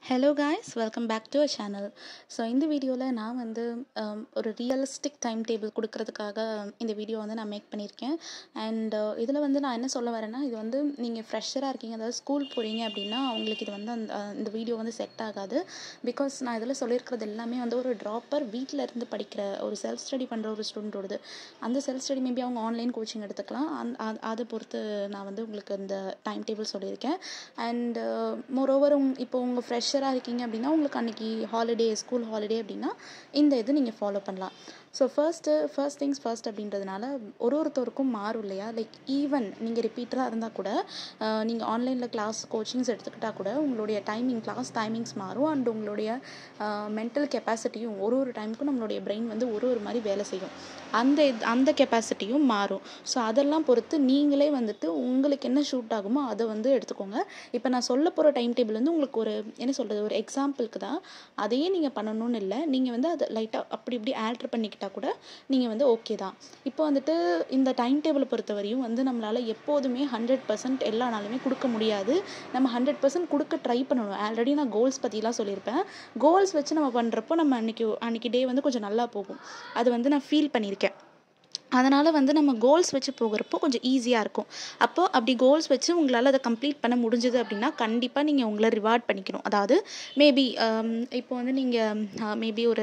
Hello guys, welcome back to our channel. So இந்த வீடியோவில் நான் வந்து ஒரு ரியலிஸ்டிக் டைம் டேபிள் கொடுக்கறதுக்காக இந்த வீடியோ வந்து நான் மேக் பண்ணியிருக்கேன். அண்ட் இதில் வந்து நான் என்ன சொல்ல வரேன்னா, இது வந்து நீங்கள் ஃப்ரெஷராக இருக்கீங்க, அதாவது ஸ்கூல் போகிறீங்க அப்படின்னா அவங்களுக்கு இது வந்து இந்த வீடியோ வந்து செட் ஆகாது. பிகாஸ் நான் இதில் சொல்லியிருக்கிறது எல்லாமே வந்து ஒரு ட்ராப்பர் வீட்டில் இருந்து படிக்கிற ஒரு செல்ஃப் ஸ்டடி பண்ணுற ஒரு ஸ்டூடெண்ட்டோடது. அந்த செல்ஃப் ஸ்டடி மேபி அவங்க ஆன்லைன் கோச்சிங் எடுத்துக்கலாம். அதை பொறுத்து நான் வந்து உங்களுக்கு இந்த டைம் டேபிள் சொல்லியிருக்கேன். அண்ட் மோரோவர் இப்போ உங்கள் ஃப்ரெஷராக இருக்கீங்க அப்படின்னா உங்களுக்கு அன்றைக்கி ஹாலிடே, ஸ்கூல் ஹாலிடே அப்படின்னா இந்த இது நீங்கள் ஃபாலோ பண்ணலாம். ஸோ ஃபர்ஸ்ட் திங்ஸ் ஃபர்ஸ்ட் அப்படின்றதுனால ஒருத்தருக்கும் மாறும் இல்லையா. லைக் ஈவன் நீங்கள் ரிப்பீட்டராக இருந்தால் கூட நீங்கள் ஆன்லைனில் கிளாஸ் கோச்சிங்ஸ் எடுத்துக்கிட்டால் கூட உங்களுடைய கிளாஸ் டைமிங்ஸ் மாறும். அண்ட் உங்களுடைய மென்டல் கெப்பாசிட்டியும் ஒரு டைமுக்கும் நம்மளுடைய பிரெயின் வந்து ஒரு மாதிரி வேலை செய்யும். அந்த கெப்பாசிட்டியும் மாறும். ஸோ அதெல்லாம் பொறுத்து நீங்களே வந்துட்டு உங்களுக்கு என்ன ஷூட் ஆகுமோ அதை வந்து எடுத்துக்கோங்க. இப்போ நான் சொல்ல போகிற டைம் டேபிள் வந்து உங்களுக்கு ஒரு என்ன சொல்கிறது, ஒரு எக்ஸாம்பிளுக்கு தான். அதையே நீங்கள் பண்ணணும்னு இல்லை, நீங்கள் வந்து அதை லைட்டாக அப்படி இப்படி ஆல்ட்ரு பண்ணிக்கிட்டால் கூட நீங்கள் வந்து ஓகே தான். இப்போ வந்துட்டு இந்த டைம் டேபிளை பொறுத்தவரையும் வந்து நம்மளால் எப்போதுமே 100% எல்லா நாளுமே கொடுக்க முடியாது. நம்ம 100% கொடுக்க ட்ரை பண்ணணும். ஆல்ரெடி நான் கோல்ஸ் பற்றிலாம் சொல்லியிருப்பேன். கோல்ஸ் வச்சு நம்ம பண்ணுறப்போ நம்ம அன்றைக்கி டே வந்து கொஞ்சம் நல்லா போகும். அது வந்து நான் ஃபீல் பண்ணியிருக்கேன். அதனால் வந்து நம்ம கோல்ஸ் வச்சு போகிறப்போ கொஞ்சம் ஈஸியாக இருக்கும். அப்போது அப்படி கோல்ஸ் வச்சு உங்களால் அதை கம்ப்ளீட் பண்ண முடிஞ்சது அப்படின்னா கண்டிப்பாக நீங்கள் உங்களை ரிவார்ட் பண்ணிக்கணும். அதாவது மேபி இப்போ வந்து நீங்கள் மேபி ஒரு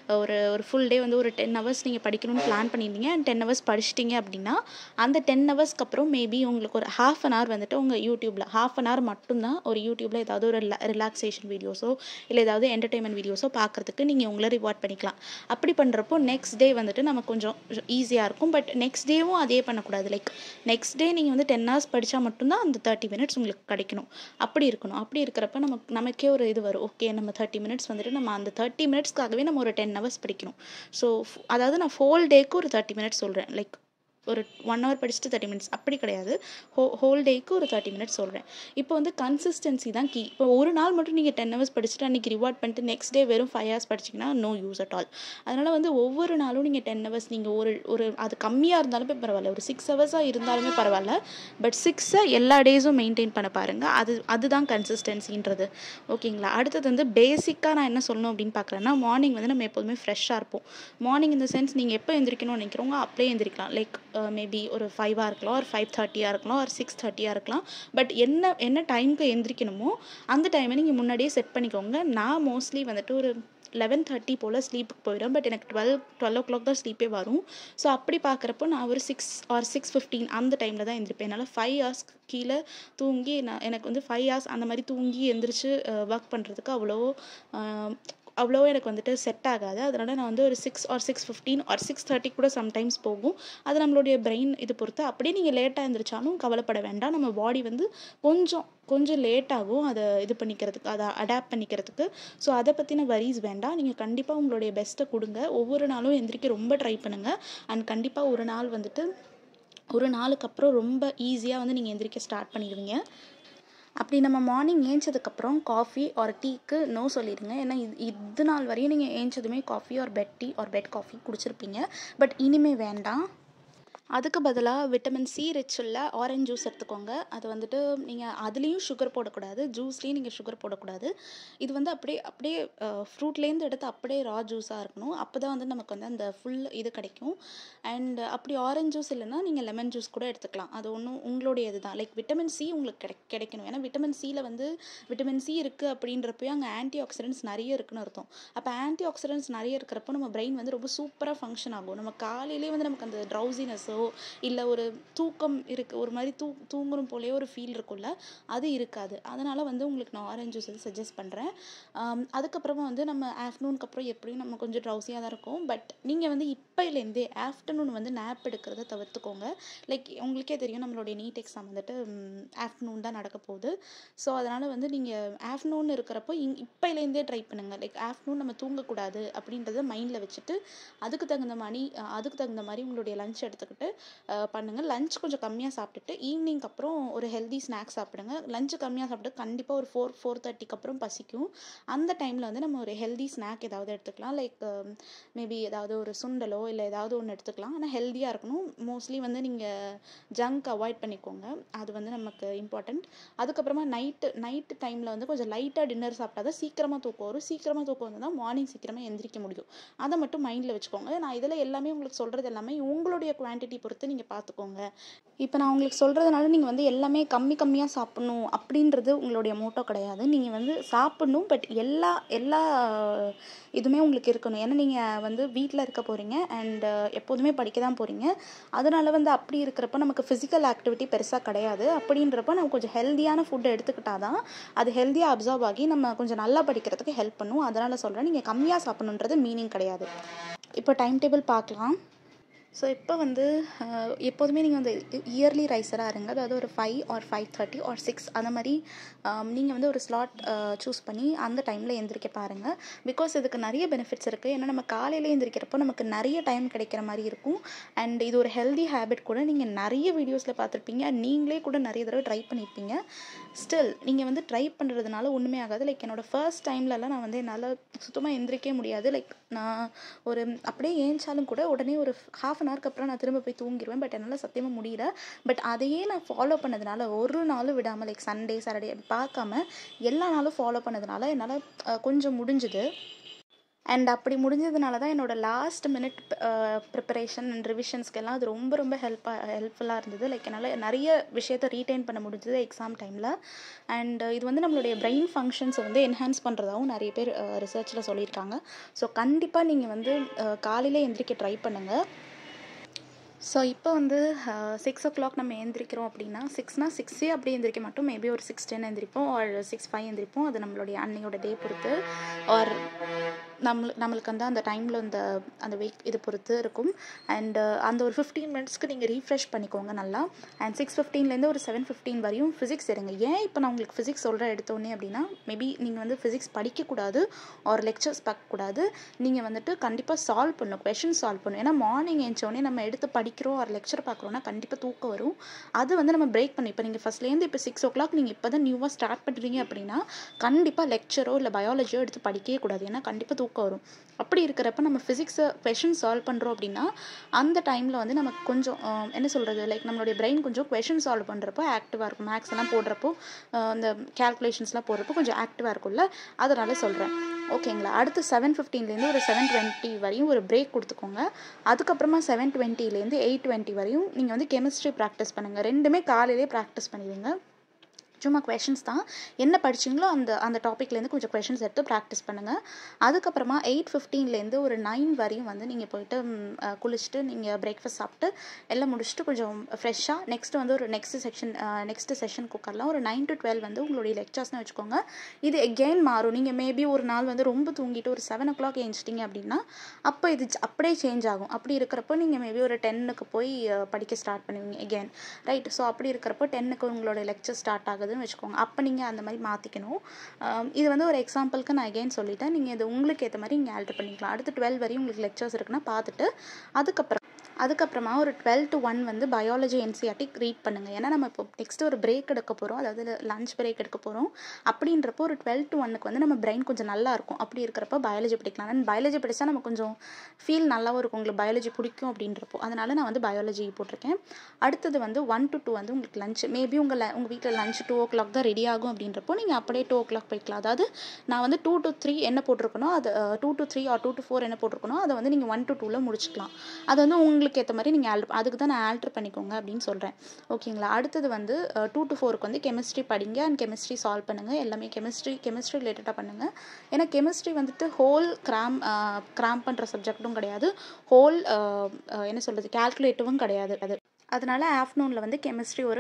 ஒரு ஃபுல் டே வந்து ஒரு 10 hours நீங்கள் படிக்கணும்னு பிளான் பண்ணியிருந்தீங்க. அண்ட் 10 hours படிச்சிட்டிங்க அப்படின்னா அந்த 10 hours அப்புறம் மேபி உங்களுக்கு ஒரு ½ an hour வந்துட்டு உங்கள் யூடியூப்பில் ½ an hour மட்டும்தான் ஒரு யூடியூப்பில் ஏதாவது ஒரு ரிலாக்ஸேஷன் வீடியோஸோ இல்லை ஏதாவது என்டர்டெயின்மெண்ட் வீடியோஸோ பார்க்குறதுக்கு நீங்கள் உங்களை ரிவார்ட் பண்ணிக்கலாம். அப்படி பண்ணுறப்போ நெக்ஸ்ட் டே வந்துட்டு நமக்கு கொஞ்சம் ஈஸியாக இருக்கும். பட் நெக்ஸ்ட் டேவும் அதே பண்ணக்கூடாது. லைக் நெக்ஸ்ட் டே நீங்கள் வந்து 10 hours படித்தா மட்டும்தான் அந்த 30 minutes உங்களுக்கு கிடைக்கணும். அப்படி இருக்கணும். அப்படி இருக்கிறப்ப நமக்கே ஒரு இது வரும், ஓகே நம்ம 30 minutes வந்துட்டு நம்ம அந்த 30 minutesக்காகவே நம்ம ஒரு 10 hours படிக்கணும். ஸோ அதாவது நான் ஹோல் டேக்கு ஒரு 30 minutes சொல்கிறேன். லைக் ஒரு 1 hour படிச்சுட்டு 30 minutes அப்படி கிடையாது. ஹோல் டேக்கு ஒரு 30 minutes சொல்கிறேன். இப்போ வந்து கன்சிஸ்டன்சி தான் கீ. இப்போ ஒரு நாள் மட்டும் நீங்கள் 10 hours படிச்சுட்டு அன்றைக்கி ரிவார்ட் பண்ணிட்டு நெக்ஸ்ட் டே வெறும் 5 hours படிச்சிங்கன்னா நோ யூஸ் அட் ஆல். அதனால் வந்து ஒவ்வொரு நாளும் நீங்கள் 10 hours நீங்கள் ஒரு அது கம்மியாக இருந்தாலுமே பரவாயில்ல, ஒரு 6 hours இருந்தாலுமே பரவாயில்ல. பட் 6 எல்லா டேஸும் மெயின்டைன் பண்ண பாருங்கள். அதுதான் கன்சிஸ்டன்சின்றது. ஓகேங்களா. அடுத்தது வந்து பேசிக்காக நான் என்ன சொல்லணும் அப்படின்னு பார்க்குறேன்னா, மார்னிங் வந்து நம்ம எப்போதுமே ஃப்ரெஷ்ஷாக இருப்போம். மார்னிங் இந்த சென்ஸ் நீங்கள் எப்போ எந்திரிக்கணும்னு நினைக்கிறவங்க அப்படியே எந்திரிக்கலாம். லைக் மேபி ஒரு 5 இருக்கலாம், ஒரு 5:30 இருக்கலாம், ஒரு 6:30 இருக்கலாம். பட் என்ன டைமுக்கு எந்திரிக்கணுமோ அந்த டைமை நீங்கள் முன்னாடியே செட் பண்ணிக்கோங்க. நான் மோஸ்ட்லி வந்துட்டு ஒரு 11:30 போல் ஸ்லீப்புக்கு போயிடும். பட் எனக்கு 12 o'clock தான் ஸ்லீப்பே வரும். ஸோ அப்படி பார்க்குறப்போ நான் ஒரு 6 or 6:15 அந்த டைமில் தான் எந்திரிப்பேன். என்னால் 5 hours கீழே தூங்கி எனக்கு வந்து 5 hours அந்த மாதிரி தூங்கி எந்திரிச்சு ஒர்க் பண்ணுறதுக்கு அவ்வளோ எனக்கு வந்துட்டு செட் ஆகாது. அதனால் நான் வந்து ஒரு 6 or 6:15 or 6:30 கூட சம்டைம்ஸ் போகும். அது நம்மளுடைய பிரெயின் இது பொறுத்து. அப்படியே நீங்கள் லேட்டாக எழுந்திரிச்சாலும் கவலைப்பட வேண்டாம். நம்ம பாடி வந்து கொஞ்சம் லேட் ஆகும் அதை இது பண்ணிக்கிறதுக்கு, அதை அடாப்ட் பண்ணிக்கிறதுக்கு. ஸோ அதை பற்றின வரிஸ் வேண்டாம். நீங்கள் கண்டிப்பாக உங்களுடைய பெஸ்ட்டை கொடுங்க. ஒவ்வொரு நாளும் எந்திரிக்க ரொம்ப ட்ரை பண்ணுங்கள். அண்ட் கண்டிப்பாக ஒரு நாளுக்கு அப்புறம் ரொம்ப ஈஸியாக வந்து நீங்கள் எந்திரிக்க ஸ்டார்ட் பண்ணிடுவீங்க. அப்படி நம்ம மார்னிங் ஏஞ்சதுக்கப்புறம் காஃபி ஆர் டீக்கு நோ சொல்லிடுங்க. ஏன்னா இது நாள் வரையும் நீங்கள் ஏஞ்சதுமே coffee or bed tea or bed coffee குடிச்சிருப்பீங்க. பட் இனிமேல் வேண்டாம். அதுக்கு பதிலாக விட்டமின் சி ரிச் உள்ள ஆரஞ்ச் ஜூஸ் எடுத்துக்கோங்க. அது வந்துட்டு நீங்கள் அதுலேயும் சுகர் போடக்கூடாது, ஜூஸ்லேயும் நீங்கள் சுகர் போடக்கூடாது. இது வந்து அப்படியே ஃப்ரூட்லேருந்து எடுத்து அப்படியே ரா ஜூஸாக இருக்கணும். அப்போ தான் வந்து நமக்கு வந்து அந்த ஃபுல் இது கிடைக்கும். அண்ட் அப்படி ஆரஞ்ச் ஜூஸ் இல்லைன்னா நீங்கள் லெமன் ஜூஸ் கூட எடுத்துக்கலாம். அது ஒன்றும் உங்களுடைய இது தான். லைக் விட்டமின் சி உங்களுக்கு கிடைக்கணும். ஏன்னா விட்டமின் சியில் வந்து விட்டமின் சி இருக்குது அப்படின்றப்போ அங்கே ஆன்டி ஆக்சிடென்ட்ஸ் நிறைய இருக்குன்னு அர்த்தம். அப்போ ஆன்டி ஆக்சிடென்ட்ஸ் நிறைய இருக்கிறப்போ நம்ம பிரெயின் வந்து ரொம்ப சூப்பராக ஃபங்க்ஷன் ஆகும். நம்ம காலையிலே வந்து நமக்கு அந்த ட்ரௌசினஸோ இல்லை ஒரு தூக்கம் இருக்குது, ஒரு மாதிரி தூங்கணும் போலே ஒரு ஃபீல் இருக்கும்ல, அது இருக்காது. அதனால் வந்து உங்களுக்கு நான் ஆரஞ்ச் ஜூஸ் வந்து சஜஸ்ட் பண்ணுறேன். அதுக்கப்புறமா வந்து நம்ம ஆஃப்டர்நூனுக்கு அப்புறம் எப்படியும் நம்ம கொஞ்சம் ட்ரௌசியாக தான் இருக்கும். பட் நீங்கள் வந்து இப்போலேருந்தே ஆஃப்டர்நூன் வந்து நேப் எடுக்கிறத தவிர்த்துக்கோங்க. லைக் உங்களுக்கே தெரியும் நம்மளுடைய நீட் எக்ஸாம் வந்துட்டு ஆஃப்டர்நூன் தான் நடக்க போகுது. ஸோ அதனால் வந்து நீங்கள் ஆஃப்டர்நூன் இருக்கிறப்போ இப்போலேருந்தே ட்ரை பண்ணுங்கள். லைக் ஆஃப்டர்நூன் நம்ம தூங்கக்கூடாது அப்படின்றத மைண்டில் வச்சுட்டு அதுக்கு தகுந்த மாதிரி உங்களுடைய லஞ்ச் எடுத்துக்கிட்டு சாப்பிட்டுட்டு பண்ணுங்கள். லஞ்ச் கொஞ்சம் கம்மியாக சாப்பிட்டுட்டு ஈவினிங்க்கு அப்புறம் ஒரு ஹெல்தி ஸ்நாக்ஸ் சாப்பிடுங்க. லஞ்சு கம்மியாக சாப்பிட்டு கண்டிப்பாக ஒரு 4-4:30 அப்புறம் பசிக்கும். அந்த டைமில் வந்து நம்ம ஒரு ஹெல்தி ஸ்நாக் ஏதாவது எடுத்துக்கலாம். லைக் மேபி ஏதாவது ஒரு சுண்டலோ இல்லை ஏதாவது ஒன்று எடுத்துக்கலாம். ஆனால் ஹெல்த்தியாக இருக்கணும். மோஸ்ட்லி வந்து நீங்கள் ஜங்க் அவாய்ட் பண்ணிக்கோங்க, அது வந்து நமக்கு இம்பார்ட்டண்ட். அதுக்கப்புறமா நைட்டு டைமில் வந்து கொஞ்சம் லைட்டாக டின்னர் சாப்பிட்டா தான் சீக்கிரமாக தூக்கம் வரும். சீக்கிரமாக தூக்கம் வந்து தான் மார்னிங் சீக்கிரமாக எந்திரிக்க முடியும். அதை மட்டும் மைண்டில் வச்சுக்கோங்க. நான் இதில் எல்லாமே உங்களுக்கு சொல்கிறது எல்லாமே உங்களுடைய குவான்டிட்டி பொறுத்து நீங்கள் பார்த்துக்கோங்க. இப்போ நான் உங்களுக்கு சொல்கிறதுனால நீங்கள் வந்து எல்லாமே கம்மியாக சாப்பிட்ணும் அப்படின்றது உங்களுடைய மோட்டோ கிடையாது. நீங்கள் வந்து சாப்பிட்ணும், பட் எல்லா இதுவுமே உங்களுக்கு இருக்கணும். ஏன்னா நீங்கள் வந்து வீட்டில் இருக்க போகிறீங்க அண்ட் எப்போதுமே படிக்க தான் போகிறீங்க. அதனால் வந்து அப்படி இருக்கிறப்ப நமக்கு ஃபிசிக்கல் ஆக்டிவிட்டி பெருசாக கிடையாது. அப்படின்றப்ப நம்ம கொஞ்சம் ஹெல்த்தியான ஃபுட்டை எடுத்துக்கிட்டால் தான் அது ஹெல்த்தியாக அப்சர்வ் ஆகி நம்ம கொஞ்சம் நல்லா படிக்கிறதுக்கு ஹெல்ப் பண்ணும். அதனால் சொல்கிறேன், நீங்கள் கம்மியாக சாப்பிட்ணுன்றது மீனிங் கிடையாது. இப்போ டைம் டேபிள் பார்க்கலாம். ஸோ இப்போ வந்து எப்போதுமே நீங்கள் வந்து இயர்லி ரைஸராக இருங்க. அதாவது ஒரு 5 or 5:30 or 6 அந்த மாதிரி நீங்கள் வந்து ஒரு ஸ்லாட் சூஸ் பண்ணி அந்த டைமில் எந்திரிக்க பாருங்கள். பிகாஸ் இதுக்கு நிறைய பெனிஃபிட்ஸ் இருக்குது. ஏன்னா நம்ம காலையில் எந்திரிக்கிறப்போ நமக்கு நிறைய டைம் கிடைக்கிற மாதிரி இருக்கும். அண்ட் இது ஒரு ஹெல்தி ஹேபிட் கூட. நீங்கள் நிறைய வீடியோஸில் பார்த்துருப்பீங்க, நீங்களே கூட நிறைய தடவை ட்ரை பண்ணியிருப்பீங்க. ஸ்டில் நீங்கள் வந்து ட்ரை பண்ணுறதுனால ஒன்றுமே ஆகாது. லைக் என்னோடய ஃபர்ஸ்ட் டைம்லலாம் நான் வந்து என்னால் சுத்தமாக எந்திரிக்கவே முடியாது. லைக் நான் ஒரு அப்படியே ஏஞ்சாலும் கூட உடனே ஒரு ½ an ஹவருக்கு அப்புறம் நான் திரும்ப போய் தூங்கிடுவேன். பட் என்னால் சத்தியமாக முடியல. பட் அதையே நான் ஃபாலோ பண்ணதுனால ஒரு நாளும் விடாமல், லைக் சண்டே சாட்டர்டே பார்க்காம எல்லா நாளும் ஃபாலோ பண்ணதுனால என்னால் கொஞ்சம் முடிஞ்சுது. அண்ட் அப்படி முடிஞ்சதுனால தான் என்னோடய லாஸ்ட் மினிட் ப்ரிப்பரேஷன் அண்ட் ரிவிஷன்ஸ்க்கெல்லாம் அது ரொம்ப ஹெல்ப்ஃபுல்லாக இருந்தது. லைக் என்னால் நிறைய விஷயத்தை ரீட்டைன் பண்ண முடிஞ்சது எக்ஸாம் டைமில். அண்ட் இது வந்து நம்மளுடைய பிரெயின் ஃபங்க்ஷன்ஸை வந்து என்ஹான்ஸ் பண்ணுறதாகவும் நிறைய பேர் ரிசர்ச்சில் சொல்லியிருக்காங்க. ஸோ கண்டிப்பாக நீங்கள் வந்து காலையில் எந்திரிக்க ட்ரை பண்ணுங்கள். ஸோ இப்போ வந்து 6 o'clock நம்ம எழுந்திரிக்கிறோம் அப்படின்னா 6னா 6 அப்படி எழுந்திரிக்க மாட்டோம். மேபி ஒரு 6:10 எழுந்திரிப்போம், ஒரு 6:05 எழுந்திரிப்போம். அது நம்மளுடைய அன்னையோட டே பொறுத்து ஆர் நம்மளுக்கு வந்து அந்த டைமில் அந்த வீக் இது பொறுத்து இருக்கும். அண்டு அந்த ஒரு 15 மினிட்ஸ்க்கு நீங்கள் ரீஃப்ரெஷ் பண்ணிக்கோங்க நல்லா. அண்ட் 6:15 ஒரு 7:15 வரையும் ஃபிசிக்ஸ் எடுங்க. ஏன் இப்போ நான் உங்களுக்கு ஃபிசிக்ஸ் சொல்கிறேன் எடுத்தோடனே அப்படின்னா, மேபி நீங்கள் வந்து ஃபிசிக்ஸ் படிக்கக்கூடாது ஆர் லெக்சர்ஸ் பார்க்கக்கூடாது. நீங்கள் வந்துட்டு கண்டிப்பாக சால்வ் பண்ணணும், கொஷின் சால்வ் பண்ணணும். ஏன்னா மார்னிங் எழுந்தோடனே நம்ம எடுத்து படிக்கிறோம் ஒரு லெக்சர் பார்க்குறோன்னா கண்டிப்பாக தூக்கம் வரும். அது வந்து நம்ம பிரேக் பண்ணி, இப்போ நீங்கள் ஃபஸ்ட்லேருந்து இப்போ 6 o'clock நீங்கள் இப்போ தான் நியூவாக ஸ்டார்ட் பண்ணுறீங்க அப்படின்னா கண்டிப்பாக லெக்சரோ இல்லை பயாலஜியோ எடுத்து படிக்கவே கூடாது. ஏன்னா கண்டிப்பாக தூக்கம் வரும். அப்படி இருக்கிறப்ப நம்ம ஃபிசிக்ஸை கொஷின் சால்வ் பண்ணுறோம் அப்படின்னா அந்த டைமில் வந்து நமக்கு கொஞ்சம் என்ன சொல்கிறது, லைக் நம்மளுடைய பிரெயின் கொஞ்சம் கொஷின் சால்வ் பண்ணுறப்போ ஆக்டிவாக இருக்கும். மேக்ஸ் எல்லாம் போடுறப்போ அந்த கேல்குலேஷன்ஸ்லாம் போடுறப்போ கொஞ்சம் ஆக்டிவாக இருக்கும்ல, அதனால சொல்கிறேன். ஓகேங்களா. அடுத்து 7:15 ஒரு 7:20 வரையும் ஒரு பிரேக் கொடுத்துக்கோங்க. அதுக்கப்புறமா 7:20 8:20 வரையும் நீங்கள் வந்து கெமிஸ்ட்ரி ப்ராக்டிஸ் பண்ணுங்கள். ரெண்டுமே காலையிலே ப்ராக்டிஸ் பண்ணிடுங்க. சும்மா கொஷின்ஸ் தான், என்ன படிச்சிங்களோ அந்த டாப்பிக்லேருந்து கொஞ்சம் கொஷின்ஸ் எடுத்து ப்ராக்டிஸ் பண்ணுங்கள். அதுக்கப்புறமா 8:15 ஒரு 9 வரையும் வந்து நீங்கள் போயிட்டு குளிச்சுட்டு நீங்கள் பிரேக்ஃபாஸ்ட் சாப்பிட்டு எல்லாம் முடிச்சுட்டு கொஞ்சம் ஃப்ரெஷ்ஷாக நெக்ஸ்ட்டு வந்து ஒரு நெக்ஸ்ட் செஷன் உட்காரலாம். ஒரு 9 to 12 வந்து உங்களுடைய லெக்சர்ஸ்னு வச்சுக்கோங்க. இது எகெயின் மாறும். நீங்கள் மேபி ஒரு நாள் வந்து ரொம்ப தூங்கிட்டு ஒரு 7 o'clock எழுந்திச்சிட்டிங்க அப்படின்னா அப்போ இது அப்படியே சேஞ்ச் ஆகும். அப்படி இருக்கிறப்போ நீங்கள் மேபி ஒரு 10க்கு போய் படிக்க ஸ்டார்ட் பண்ணுவீங்க எகெயின், ரைட். ஸோ அப்படி இருக்கிறப்போ 10க்கு உங்களோட லெக்சர் ஸ்டார்ட் ஆகுது வச்சுக்கோங்க. அப்போ நீங்கள் அந்த மாதிரி மாற்றிக்கணும். இது வந்து ஒரு எக்ஸாம்பிளுக்கு நான் எகெயின் சொல்லிட்டேன். நீங்கள் இது உங்களுக்கு ஏற்ற மாதிரி நீங்கள் ஆல்டர் பண்ணிக்கலாம். அடுத்து 12 வரையும் உங்களுக்கு லெக்சர்ஸ் இருக்குன்னா பார்த்துட்டு அதுக்கப்புறமா ஒரு 12 to 1 வந்து பயாலஜி NCERT ரீட் பண்ணுங்கள். ஏன்னா நம்ம இப்போ நெக்ஸ்ட்டு ஒரு பிரேக் எடுக்க போகிறோம், அதாவது லஞ்ச் பிரேக் எடுக்க போகிறோம். அப்படின்றப்போ ஒரு 12 to 1க்கு வந்து நம்ம பிரெயின் கொஞ்சம் நல்லா இருக்கும். அப்படி இருக்கிறப்போ பயாலஜி படிக்கலாம். அண்ட் பயாலஜி படித்தா நம்ம கொஞ்சம் ஃபீல் நல்லாவும் இருக்கும், உங்களுக்கு பயாலஜி பிடிக்கும் அப்படின்றப்போ. அதனால் நான் வந்து பயாலஜி போட்டிருக்கேன். அடுத்தது வந்து 1 to 2 வந்து உங்களுக்கு லஞ்ச். மேபி உங்கள் வீட்டில் லஞ்ச் 2 o'clock தான் ரெடி ஆகும் அப்படின்றப்போ நீங்கள் அப்படியே 2 o'clock போய்க்கலாம். அதாவது நான் வந்து 2 to 3 என்ன போட்டிருக்கணும், அது 2 to 3 or 2 to 4 என்ன போட்டிருக்கணும், அதை வந்து நீங்கள் 1 to 2ல் முடிச்சுக்கலாம். அது வந்து உங்களுக்கு ஏற்ற மாதிரி நீங்கள் அதுக்கு தான் நான் ஆல்டர் பண்ணிக்கோங்க அப்படின்னு சொல்கிறேன். ஓகேங்களா. அடுத்தது வந்து 2 to 4க்கு வந்து கெமிஸ்ட்ரி படிங்க அண்ட் கெமிஸ்ட்ரி சால்வ் பண்ணுங்கள். எல்லாமே கெமிஸ்ட்ரி ரிலேட்டடாக பண்ணுங்கள். ஏன்னா கெமிஸ்ட்ரி வந்துட்டு ஹோல் கிராம் பண்ணுற சப்ஜெக்டும் கிடையாது, ஹோல் என்ன சொல்கிறது கேல்குலேட்டிவும் கிடையாது. அதனால் ஆஃப்டர்நூனில் வந்து கெமிஸ்ட்ரி ஒரு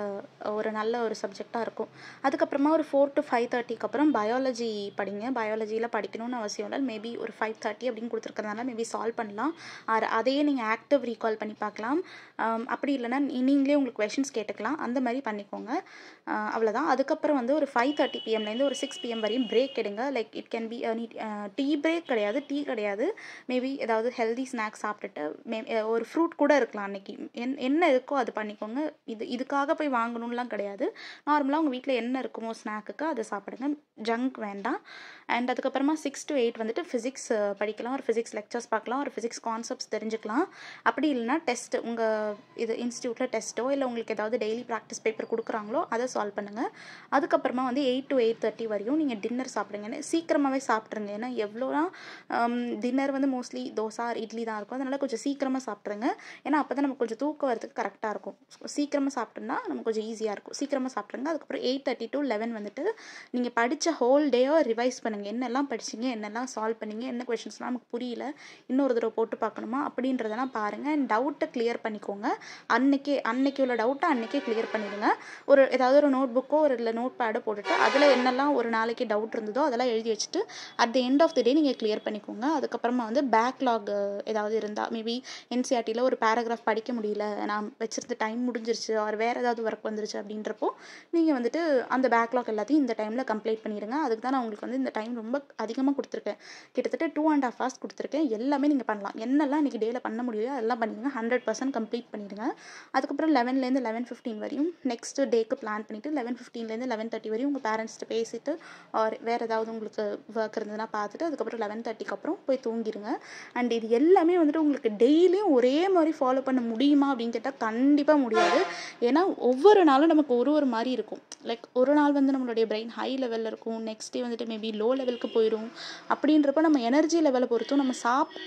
நல்ல ஒரு சப்ஜெக்டாக இருக்கும். அதுக்கப்புறமா ஒரு 4 to 5:30க்கு அப்புறம் பயாலஜி படிங்க. பயாலஜியில் படிக்கணும்னு அவசியம் இல்லை. மேபி ஒரு 5:30 அப்படின்னு கொடுத்துருக்கறதுனால மேபி சால்வ் பண்ணலாம். அதையே நீங்கள் ஆக்டிவ் ரீகால் பண்ணி பார்க்கலாம். அப்படி இல்லைன்னா நீங்களே உங்களுக்கு கொஷின்ஸ் கேட்டுக்கலாம். அந்த மாதிரி பண்ணிக்கோங்க. அவ்வளோதான். அதுக்கப்புறம் வந்து ஒரு 5:30 PM ஒரு 6 PM வரையும் பிரேக் எடுங்க. Like it can be tea break கிடையாது, டீ கிடையாது. மேபி ஏதாவது ஹெல்தி ஸ்நாக்ஸ் சாப்பிட்டுட்டு ஒரு ஃப்ரூட் கூட இருக்கலாம். அன்றைக்கி என்ன இருக்கோ அது பண்ணிக்கோங்க. இதுக்காக போய் வாங்கணும்லாம் கிடையாது. நார்மலாக உங்கள் வீட்டில் என்ன இருக்குமோ ஸ்நாக்குக்கு அதை சாப்பிடுங்க. ஜங்க் வேண்டாம். அண்ட் அதுக்கப்புறமா 6 to 8 வந்துட்டு ஃபிசிக்ஸ் படிக்கலாம். ஒரு ஃபிசிக்ஸ் லெக்சர்ஸ் பார்க்கலாம். ஒரு ஃபிசிக்ஸ் கான்செப்ட்ஸ் தெரிஞ்சுக்கலாம். அப்படி இல்லைனா டெஸ்ட் உங்கள் இன்ஸ்டியூட்டில் டெஸ்ட்டோ இல்லை உங்களுக்கு ஏதாவது டெய்லி ப்ராக்டிஸ் பேப்பர் கொடுக்குறாங்களோ அதை சால்வ் பண்ணுங்கள். அதுக்கப்புறமா வந்து 8 to 8:30 வரையும் நீங்கள் டின்னர் சாப்பிடுங்க. சீக்கிரமாகவே சாப்பிட்ருங்க. ஏன்னா எவ்வளோனா டின்னர் வந்து மோஸ்ட்லி தோசை இட்லி தான் இருக்கும். அதனால் கொஞ்சம் சீக்கிரமாக சாப்பிட்ருங்க. ஏன்னா அப்போ தான் நமக்கு கொஞ்சம் தூக்கம் வரதுக்கு கரெக்டாக இருக்கும். சீக்கிரமாக சாப்பிட்டோம்னா நமக்கு கொஞ்சம் ஈஸியாக இருக்கும். சீக்கிரமாக சாப்பிட்ருங்க. அதுக்கப்புறம் 8:30 to 11 வந்துட்டு நீங்கள் படித்த ஹோல் டேயோ ரிவைஸ் பண்ணுங்கள். என்னெல்லாம் படிச்சிங்க, என்னெல்லாம் சால்வ் பண்ணிங்க, என்ன கொஷின்ஸ்லாம் நமக்கு புரியல, இன்னொரு தடவை போட்டு பார்க்கணுமா அப்படின்றதெல்லாம் பாருங்கள். அண்ட் டவுட்டை கிளியர் பண்ணிக்கோங்க. அன்னைக்கு உள்ள டவுட்டை அன்றைக்கே கிளியர் பண்ணிடுங்க. ஏதாவது ஒரு நோட் புக்கோ இல்லை நோட் பேடோ போட்டுட்டு அதில் என்னெல்லாம் ஒரு நாளைக்கு டவுட் இருந்ததோ அதெல்லாம் எழுதி வச்சுட்டு at the end of the day நீங்கள் கிளியர் பண்ணிக்கோங்க. அதுக்கப்புறமா வந்து பேக்லாக் ஏதாவது இருந்தால் மேபி என்சிஆர்டியில் ஒரு பேராகிராஃப் படிக்க முடியல, நான் வச்சுருந்த டைம் முடிஞ்சிருச்சு, ஆர் வேறு ஏதாவது ஒர்க் வந்துருச்சு அப்படின்றப்போ நீங்கள் வந்துட்டு அந்த பேக்லாக் எல்லாத்தையும் இந்த டைமில் கம்ப்ளீட் பண்ணிடுங்க. அதுக்கு தான் நான் உங்களுக்கு வந்து இந்த டைம் ரொம்ப அதிகமாக கொடுத்துருக்கேன். கிட்டத்தட்ட 2.5 hours கொடுத்துருக்கேன். எல்லாமே நீங்கள் பண்ணலாம். என்னெல்லாம் இன்றைக்கி டேயில் பண்ண முடியுதோ அதெல்லாம் பண்ணிடுங்க. 100% கம்ப்ளீட் பண்ணிடுங்க. அதுக்கப்புறம் 11லேருந்து 11:15 வரையும் நெக்ஸ்ட் டேக்கு பிளான் பண்ணிவிட்டு 11:15லேருந்து 11:30 வரையும் உங்கள் பேரண்ட்ஸ்கிட்ட பேசிவிட்டு ஆர் வேறு ஏதாவது உங்களுக்கு ஒர்க் இருந்ததுன்னா பார்த்துட்டு அதுக்கப்புறம் 11:30க்கு அப்புறம் போய் தூங்கிடுங்க. அண்ட் இது எல்லாமே வந்துட்டு உங்களுக்கு டெய்லியும் ஒரே மாதிரி ஃபாலோ பண்ண முடியுமா அப்படின்னு கேட்டால் கண்டிப்பாக முடியாது. ஏன்னா ஒவ்வொரு நாளும் நமக்கு ஒரு மாதிரி இருக்கும். லைக் ஒரு நாள் வந்து நம்மளுடைய பிரெயின் ஹை லெவலில் இருக்கும், நெக்ஸ்ட் டே வந்துட்டு மேபி லோ லெவலுக்கு போயிடும். அப்படின்றப்ப நம்ம எனர்ஜி லெவலை பொறுத்தும் நம்ம சாப்பிட்ட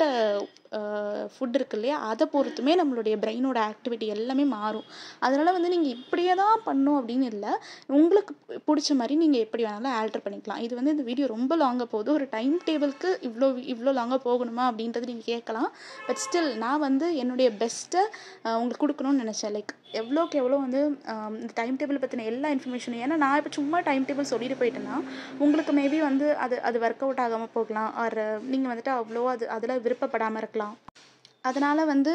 ஃபுட் இருக்கு இல்லையா அதை பொறுத்துமே நம்மளுடைய பிரெயினோட ஆக்டிவிட்டி எல்லாமே மாறும். அதனால் வந்து நீங்கள் இப்படியே தான் பண்ணணும் அப்படின்னு இல்லை. உங்களுக்கு பிடிச்ச மாதிரி நீங்கள் எப்படி வேணாலும் ஆல்டர் பண்ணிக்கலாம். இது வந்து இந்த வீடியோ ரொம்ப லாங்காக போகுது. ஒரு டைம் டேபிளுக்கு இவ்வளோ லாங்காக போகணுமா அப்படின்றது நீங்கள் கேட்கலாம். பட் ஸ்டில் நான் வந்து என்னுடைய பெஸ்ட்டை உங்களுக்கு கொடுக்கணும்னு நினச்சேன். லைக் எவ்வளோக்கு எவ்வளோ வந்து இந்த டைம் டேபிள் பற்றின எல்லா இன்ஃபர்மேஷனும். ஏன்னா நான் இப்போ சும்மா டைம் டேபிள் சொல்லிட்டு போயிட்டேன்னா உங்களுக்கு மேபி வந்து அது ஒர்க் அவுட் ஆகாமல் போகலாம். ஆர் நீங்கள் வந்துட்டு அவ்வளோ அதில் விருப்பப்படாமல் இருக்கலாம். அதனால் வந்து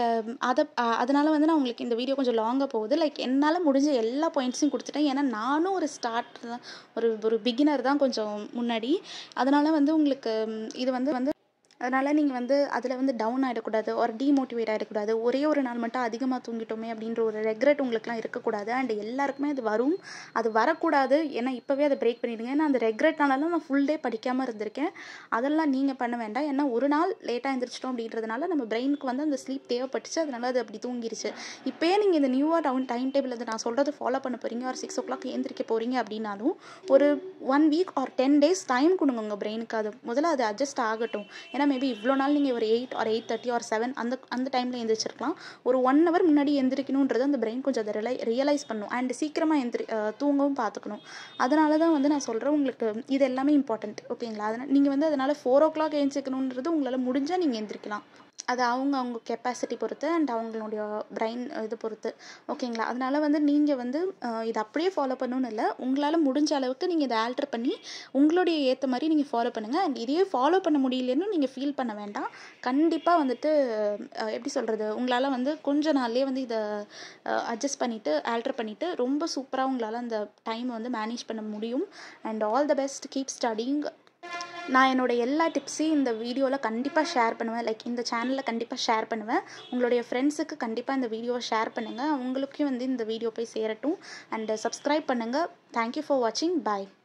அதனால் வந்து நான் உங்களுக்கு இந்த வீடியோ கொஞ்சம் லாங்காக போகுது. லைக் என்னால் முடிஞ்ச எல்லா பாயிண்ட்ஸையும் கொடுத்துட்டேன். ஏன்னா நானும் ஒரு ஸ்டார்டர் தான், ஒரு பிகினர் தான் கொஞ்சம் முன்னாடி. அதனால் வந்து உங்களுக்கு இது வந்து அதனால் நீங்கள் வந்து அதில் வந்து டவுன் ஆகிடக்கூடாது, ஒரு டீமோட்டிவேட் ஆகிடக்கூடாது. ஒரே ஒரு நாள் மட்டும் அதிகமாக தூங்கிட்டோமே அப்படின்ற ஒரு ரெக்ரெட் உங்களுக்குலாம் இருக்கக்கூடாது. அண்ட் எல்லாருக்குமே அது வரும், அது வரக்கூடாது. ஏன்னா இப்போவே அதை பிரேக் பண்ணிவிடுங்க. ஏன்னா அந்த ரெக்ரெட்னால நான் ஃபுல் டே படிக்காமல் இருந்திருக்கேன். அதெல்லாம் நீங்கள் பண்ண வேண்டாம். ஏன்னா ஒரு நாள் லேட்டாக எழுந்திரிச்சிட்டோம் அப்படின்றதுனால நம்ம பிரெயினுக்கு வந்து அந்த ஸ்லீப் தேவைப்பட்டுச்சு, அதனால அது அப்படி தூங்கிருச்சு. இப்போயே நீங்கள் இந்த நியூவாக டைம் டேபிள் அது நான் சொல்கிறது ஃபாலோ பண்ண போகிறீங்க, ஒரு 6 o'clock எழுந்திரிக்க போகிறீங்க அப்படின்னாலும் ஒரு 1 week or 10 days டைம் கொடுங்க உங்கள் பிரெயினுக்கு. அது முதல்ல அது அட்ஜஸ்ட் ஆகட்டும். ஏன்னா மேபி இவ்வளோ நாள் நீங்கள் ஒரு 8 or 8:30 or 7 அந்த டைமில் எழுந்திரிச்சிருக்கலாம். ஒரு 1 hour முன்னாடி எந்திரிக்கணுன்றது அந்த பிரெயின் கொஞ்சம் அதை ரியலைஸ் பண்ணும். அண்ட் சீக்கிரமாக தூங்கவும் பார்த்துக்கணும். அதனால தான் வந்து நான் சொல்கிறேன் உங்களுக்கு இது எல்லாமே இம்பார்ட்டண்ட். ஓகேங்களா? அதனால் நீங்கள் வந்து அதனால் 4 o'clock எழுந்திரிக்கணுன்றது உங்களால் முடிஞ்சால் நீங்கள் எந்திரிக்கலாம். அது அவங்க கெப்பாசிட்டி பொறுத்து அண்ட் அவங்களுடைய பிரெயின் இது பொறுத்து. ஓகேங்களா? அதனால் வந்து நீங்கள் வந்து இதை அப்படியே ஃபாலோ பண்ணணும்னு இல்லை. உங்களால் முடிஞ்ச அளவுக்கு நீங்கள் இதை ஆல்டர் பண்ணி உங்களுடைய ஏற்ற மாதிரி நீங்கள் ஃபாலோ பண்ணுங்கள். அண்ட் இதையே ஃபாலோ பண்ண முடியலன்னு நீங்கள் ஃபீல் பண்ண வேண்டாம். கண்டிப்பாக வந்துட்டு எப்படி சொல்கிறது, உங்களால் வந்து கொஞ்ச நாள்லேயே வந்து இதை அட்ஜஸ்ட் பண்ணிவிட்டு ஆல்டர் பண்ணிவிட்டு ரொம்ப சூப்பராக உங்களால் அந்த டைமை வந்து மேனேஜ் பண்ண முடியும். And all the best, keep studying. நான் என்னோடய எல்லா டிப்ஸையும் இந்த வீடியோவில் கண்டிப்பாக ஷேர் பண்ணுவேன். லைக் இந்த சேனலில் கண்டிப்பாக ஷேர் பண்ணுவேன். உங்களுடைய ஃப்ரெண்ட்ஸுக்கு கண்டிப்பாக இந்த வீடியோவை ஷேர் பண்ணுங்கள். அவங்களுக்கும் வந்து இந்த வீடியோ போய் சேரட்டும். அண்ட் சப்ஸ்கிரைப் பண்ணுங்கள். தேங்க்யூ ஃபார் வாட்சிங். பாய்.